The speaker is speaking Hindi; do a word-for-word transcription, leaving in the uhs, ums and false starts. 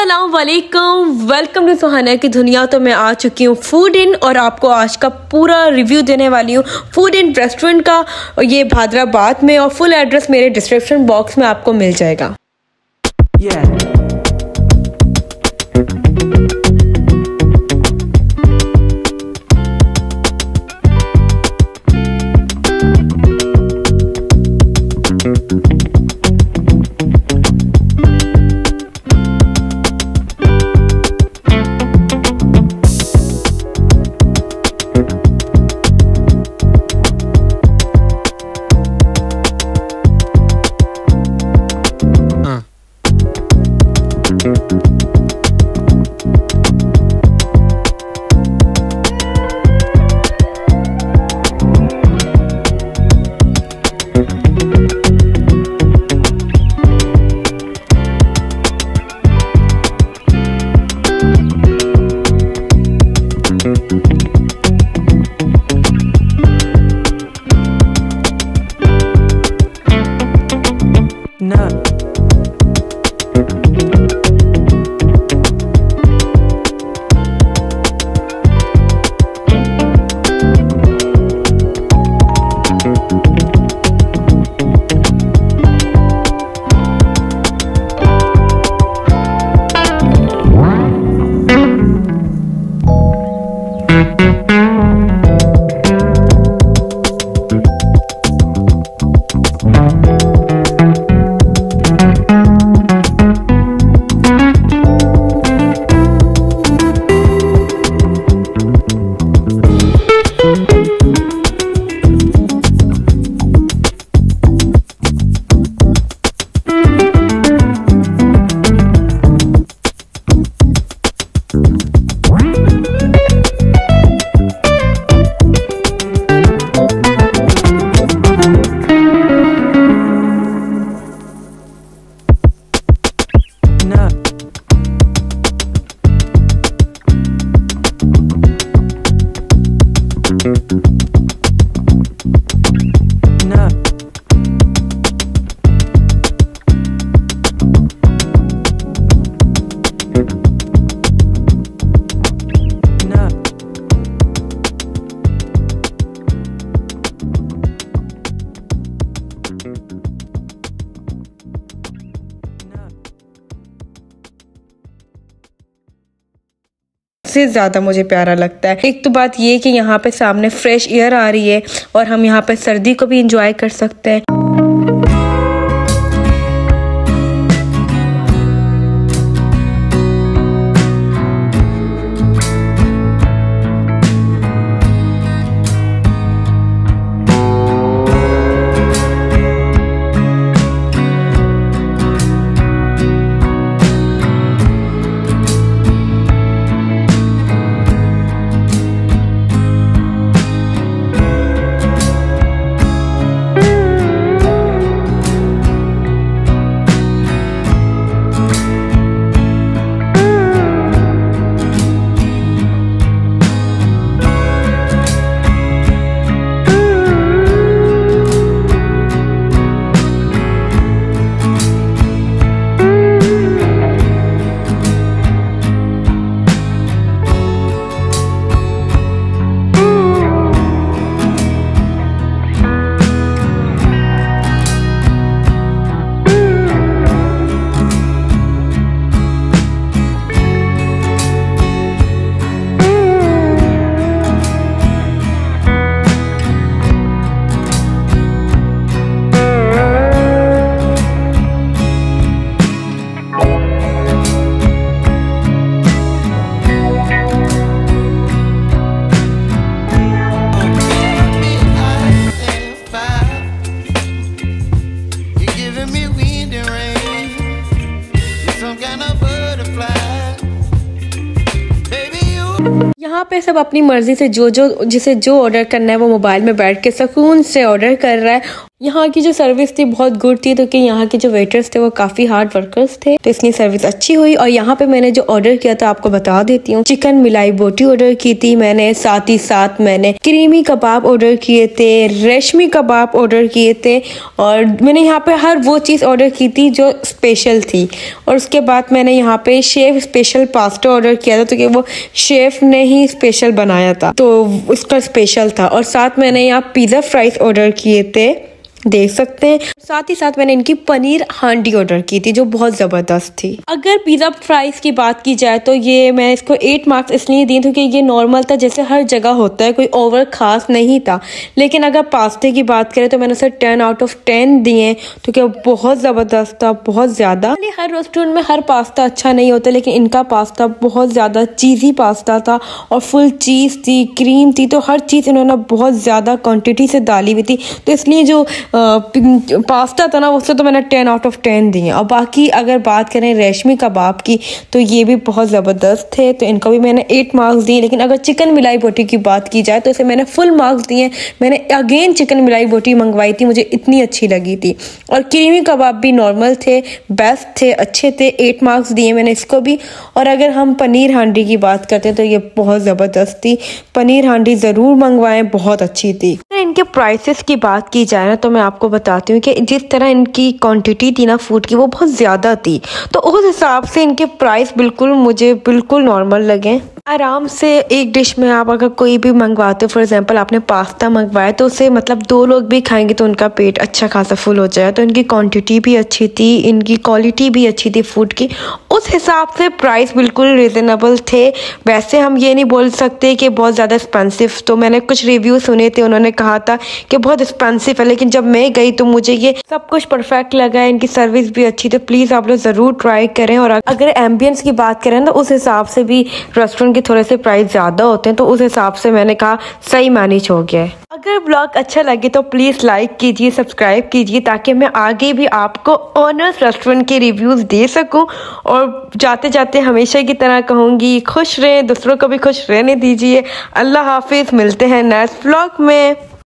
अस्सलाम वालेकुम, वेलकम टू सुहाना की दुनिया। तो मैं आ चुकी हूँ फूड इन और आपको आज का पूरा रिव्यू देने वाली हूँ फूड इन रेस्टोरेंट का। ये हैदराबाद में और फुल एड्रेस मेरे डिस्क्रिप्शन बॉक्स में आपको मिल जाएगा। yeah. से ज़्यादा मुझे प्यारा लगता है। एक तो बात ये कि यहाँ पे सामने फ्रेश एयर आ रही है और हम यहाँ पे सर्दी को भी इंजॉय कर सकते हैं। यहाँ यहाँ पे सब अपनी मर्जी से जो जो जिसे जो ऑर्डर करना है वो मोबाइल में बैठ के सुकून से ऑर्डर कर रहा है। यहाँ की जो सर्विस थी बहुत गुड थी, तो कि यहाँ के जो वेटर्स थे वो काफ़ी हार्ड वर्कर्स थे, तो इसलिए सर्विस अच्छी हुई। और यहाँ पे मैंने जो ऑर्डर किया था आपको बता देती हूँ। चिकन मिलाई बोटी ऑर्डर की थी मैंने, साथ ही साथ मैंने क्रीमी कबाब ऑर्डर किए थे, रेशमी कबाब ऑर्डर किए थे, और मैंने यहाँ पे हर वो चीज़ ऑर्डर की थी जो स्पेशल थी। और उसके बाद मैंने यहाँ पे शेफ स्पेशल पास्ता ऑर्डर किया था, तो कि वो शेफ ने ही स्पेशल बनाया था तो उसका स्पेशल था। और साथ मैंने यहाँ पिज़्ज़ा फ्राइज ऑर्डर किए थे, देख सकते हैं। साथ ही साथ मैंने इनकी पनीर हांडी ऑर्डर की थी जो बहुत ज़बरदस्त थी। अगर पिज़्ज़ा फ्राइज़ की बात की जाए तो ये मैं इसको एट मार्क्स इसलिए दी क्योंकि ये नॉर्मल था, जैसे हर जगह होता है, कोई ओवर खास नहीं था। लेकिन अगर पास्ते की बात करें तो मैंने उसे टेन आउट ऑफ टेन दिए, तो क्या बहुत ज़बरदस्त था, बहुत ज़्यादा। हर रेस्टोरेंट में हर पास्ता अच्छा नहीं होता, लेकिन इनका पास्ता बहुत ज़्यादा चीज़ी पास्ता था और फुल चीज़ थी, क्रीम थी, तो हर चीज़ इन्होंने बहुत ज़्यादा क्वान्टिटी से डाली हुई थी। तो इसलिए जो पास्ता था ना उससे तो मैंने टेन आउट ऑफ टेन दिए। और बाकी अगर बात करें रेशमी कबाब की तो ये भी बहुत ज़बरदस्त थे, तो इनको भी मैंने एट मार्क्स दिए। लेकिन अगर चिकन मिलाई बोटी की बात की जाए तो इसे मैंने फुल मार्क्स दिए। मैंने अगेन चिकन मिलाई बोटी मंगवाई थी, मुझे इतनी अच्छी लगी थी। और क्रीमी कबाब भी नॉर्मल थे, बेस्ट थे, अच्छे थे, एट मार्क्स दिए मैंने इसको भी। और अगर हम पनीर हांडी की बात करते हैं तो ये बहुत ज़बरदस्त थी, पनीर हांडी ज़रूर मंगवाएं, बहुत अच्छी थी। इनके प्राइसेस की बात की जाए ना तो मैं आपको बताती हूँ कि जिस तरह इनकी क्वांटिटी थी ना फूड की वो बहुत ज़्यादा थी, तो उस हिसाब से इनके प्राइस बिल्कुल मुझे बिल्कुल नॉर्मल लगे। आराम से एक डिश में आप अगर कोई भी मंगवाते हो, फॉर एग्जांपल आपने पास्ता मंगवाया तो उसे मतलब दो लोग भी खाएंगे तो उनका पेट अच्छा खासा फुल हो जाए। तो इनकी क्वांटिटी भी अच्छी थी, इनकी क्वालिटी भी अच्छी थी फूड की, उस हिसाब से प्राइस बिल्कुल रिजनेबल थे। वैसे हम ये नहीं बोल सकते कि बहुत ज़्यादा एक्सपेंसिव, तो मैंने कुछ रिव्यू सुने थे, उन्होंने कहा था कि बहुत एक्सपेंसिव है, लेकिन जब मैं गई तो मुझे ये सब कुछ परफेक्ट लगा है, इनकी सर्विस भी अच्छी। तो प्लीज़ आप लोग ज़रूर ट्राई करें। और अगर एम्बियंस की बात करें तो उस हिसाब से भी रेस्टोरेंट के थोड़े से प्राइस ज़्यादा होते हैं, तो उस हिसाब से मैंने कहा सही मैनेज हो गया है। अगर ब्लॉग अच्छा लगे तो प्लीज़ लाइक कीजिए, सब्सक्राइब कीजिए, ताकि मैं आगे भी आपको ऑनर्स रेस्टोरेंट के रिव्यूज़ दे सकूं। और जाते जाते हमेशा की तरह कहूँगी, खुश रहें, दूसरों को भी खुश रहने दीजिए। अल्लाह हाफिज़, मिलते हैं नेक्स्ट ब्लॉग में।